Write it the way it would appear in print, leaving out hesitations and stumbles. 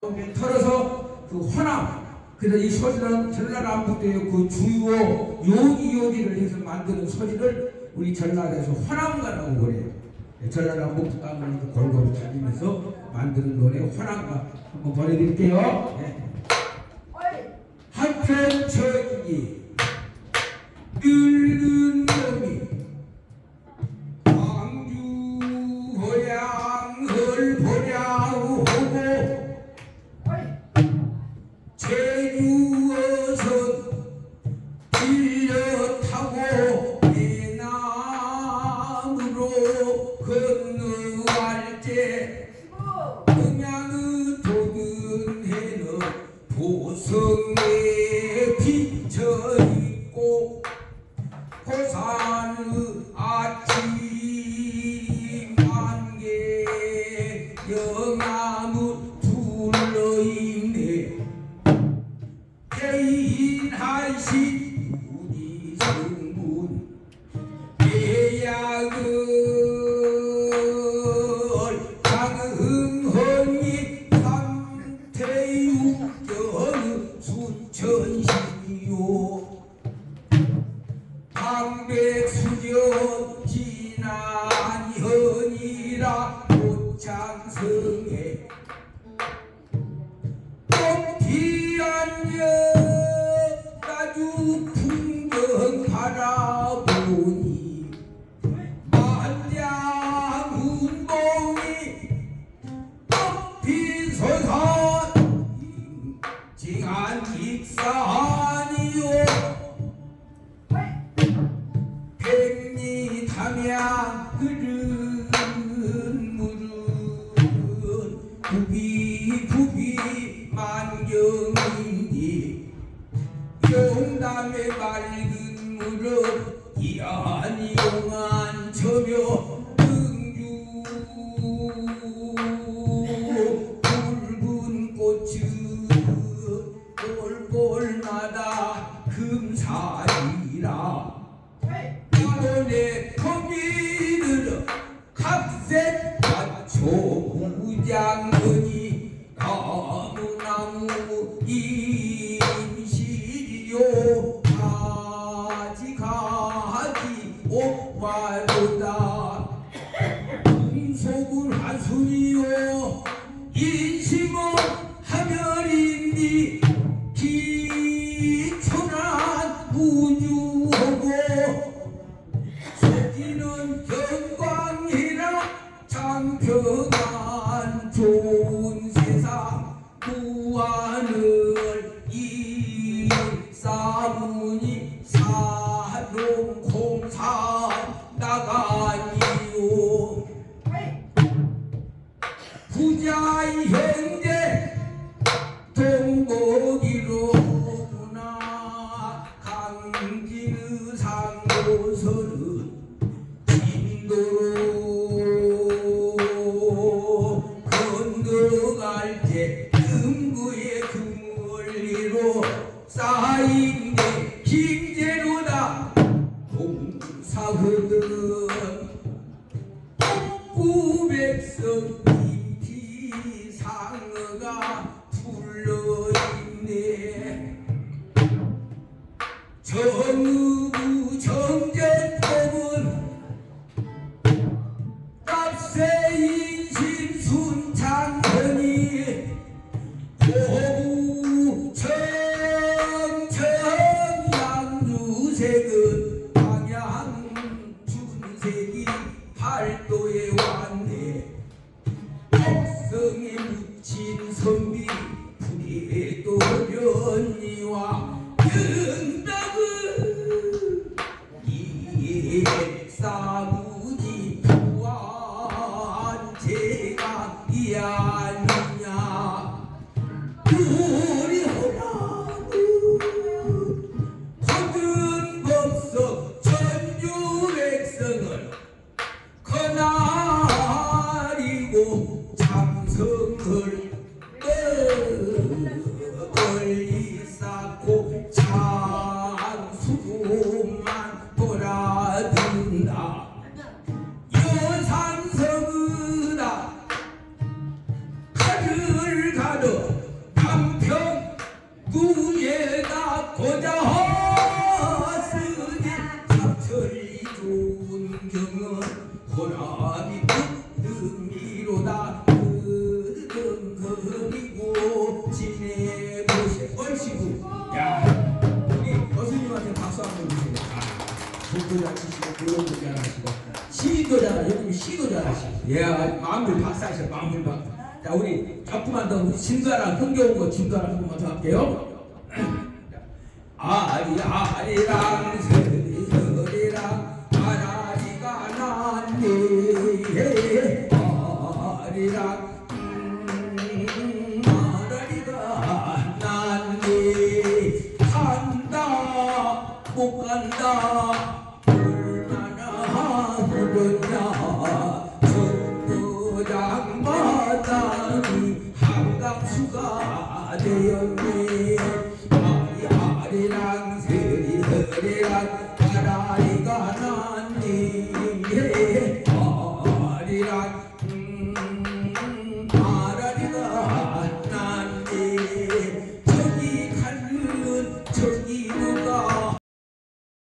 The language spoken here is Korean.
털어서 그 화남, 그래서 이 소리는 전라남북도의 그 주요 요기를 해서 만드는 소리를 우리 전라도에서 화남가라고 그래요. 전라남북도 가면 골고루 다니면서 만드는 노래 화남가 한번 보내드릴게요. 네. 한편 저기 늙은 놈이 광주 고향을 보려고 하고 제주어선 빌려 타고 해남으로 건너갈 때 그냥의 도는 해는 보성에 비쳐있고 고산의 아침 안개 영암을 둘러있네. 개인한시 우리 성문 예약을 장흥헌이 삼태육경 순천시요 방백수전 진안현이라 꽃장성에 꽃피안여 아주 풍경 바라보니 만량운동이 꽃피 서산 징한 익산이요 백리 담양 흐른 물은 부비 만경인디 용담의 맑은 물은 이안이용한 저며 등주 붉은 꽃은 꼴꼴마다 금살이라 이번에 거기들은 각색 마초 무장근이 나무나무 임시리요 가지 옷마보다 음속은 한순이요 인심은 하멸인디 기천한 우주하고 속기는 영광이라 장평한 좋은 세상 무한을 일사문이 사룡콩산 나가니요 부자의 형제 동거기로구나 강진의 상도선은 진도로 건너갈 때 금구의 금월리로 쌓인 게 김제로다 동사거든 북구백성 임티상어가 불러있네. 정의부 정전법은 납세인신 순창현이 고부 청천양주색은 방향준색이 팔도에 왔네. 백성에 묻힌 선비 불의도 연리와 영덕은 이사무지 부안제가 이아니냐. 우리 호랑은 거둔 법석 천주백성을 거나리고 참성을 멀리 쌓고 장수만 돌아든다. 여산성의다 칼을 가르 멋지네 멋이 얼씨구. 야 우리 교수님한테 박수 한번 주세요. 곡도 잘 치시고 노래도 잘하시고 시도 잘하시고 요즘 시도 잘하시고 예 마음들 박사하셔 마음들 박사. 자 우리 조금만 더 우리 진가랑 흥겨운 거 진가랑 한 번만 더 할게요. 아리아리랑 서리서리랑 아라리가 났네 아리랑 아라리가 났네 간다 못 간다 얼마나 부르냐 전부장 마당이 한강수가 되었네 아리랑 서리서리랑 아라리